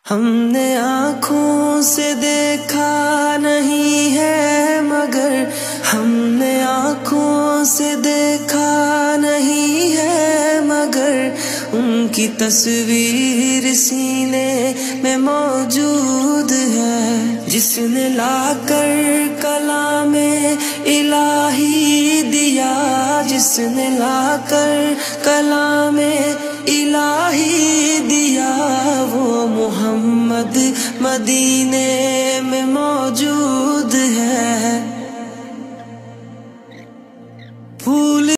हमने आँखों से देखा नहीं है मगर हमने आँखों से देखा नहीं है मगर उनकी तस्वीर सीने में मौजूद है। जिसने लाकर कलामे इलाही दिया, जिसने लाकर कलामे इलाही दिया, वो मोहम्मद मदीने में मौजूद